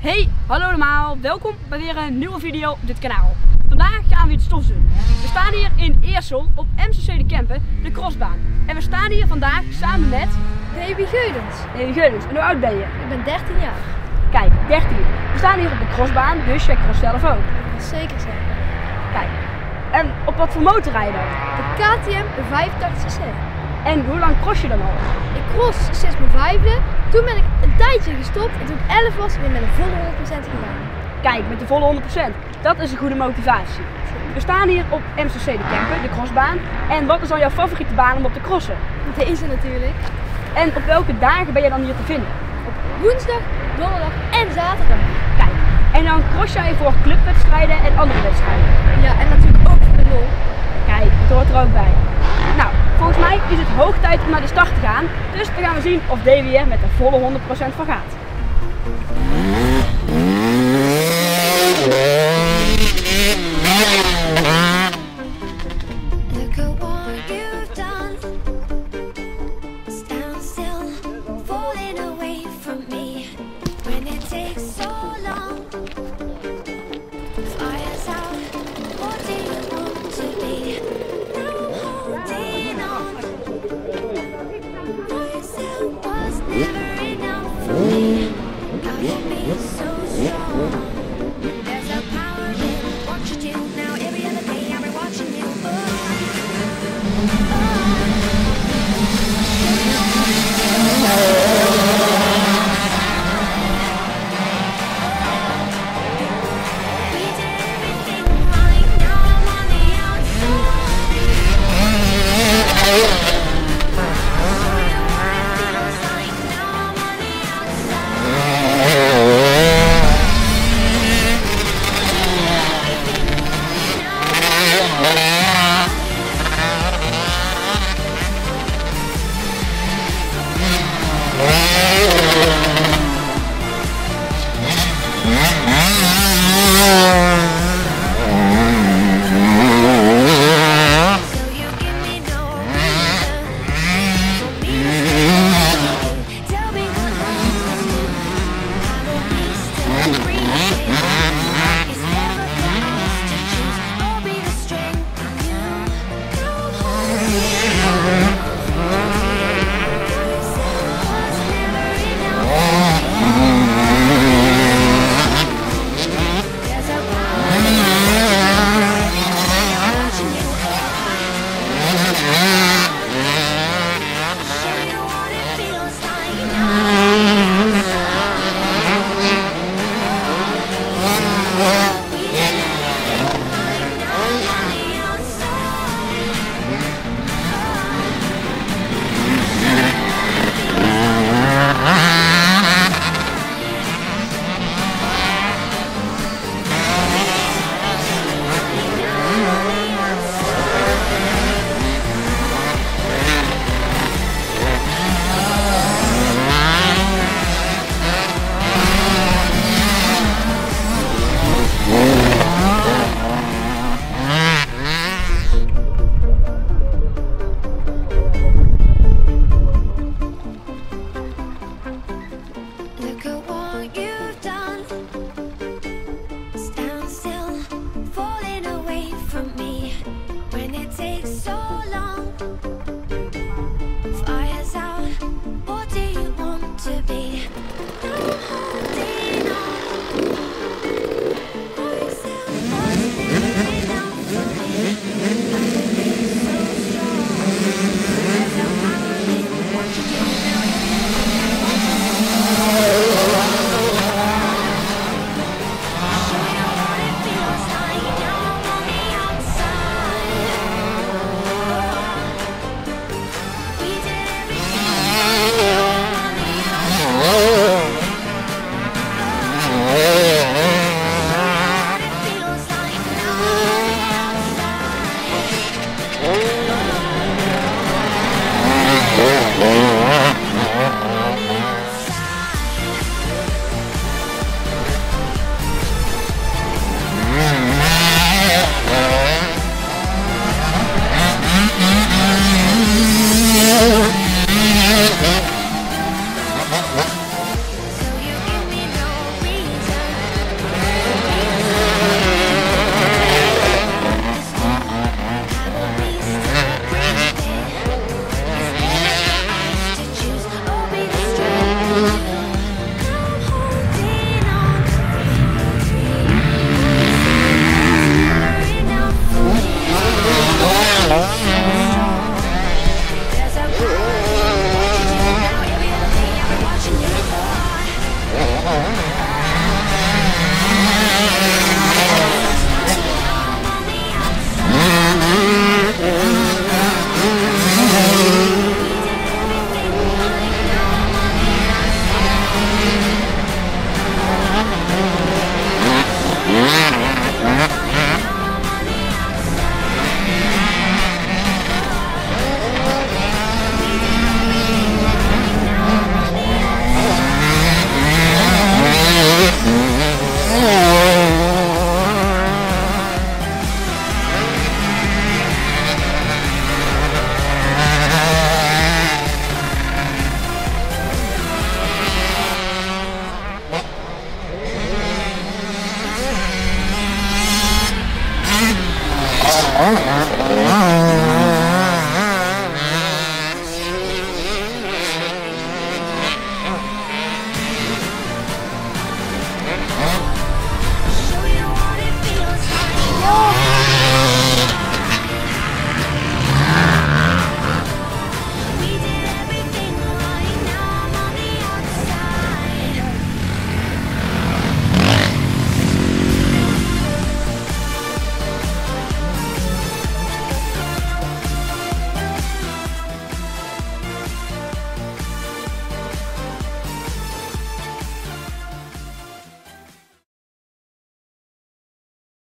Hey, hallo allemaal, welkom bij weer een nieuwe video op dit kanaal. Vandaag gaan we iets tofs doen. We staan hier in Eersel op MCC de Kempen, de crossbaan. En we staan hier vandaag samen met Davy Geudens. Davy Geudens. En hoe oud ben je? Ik ben 13 jaar. Kijk, 13. We staan hier op de crossbaan, dus jij cross zelf ook. Zeker zijn. Kijk, en op wat voor motor rij je dan? De KTM 85cc. En hoe lang cross je dan al? Ik cross sinds mijn 5e. Toen ben ik een tijdje gestopt en toen ik 11 was weer met een volle 100% gegaan. Kijk, met de volle 100%. Dat is een goede motivatie. We staan hier op MCC de Kempen, de crossbaan. En wat is dan jouw favoriete baan om op te crossen? Deze natuurlijk. En op welke dagen ben je dan hier te vinden? Op woensdag, donderdag en zaterdag. Kijk, en dan cross jij voor clubwedstrijden en andere wedstrijden. Ja, en natuurlijk ook voor de lol. Kijk, het hoort er ook bij. Nou, volgens mij is het hoog tijd om naar de start te gaan. Dus dan gaan we zien of Davy er met een volle 100% van gaat.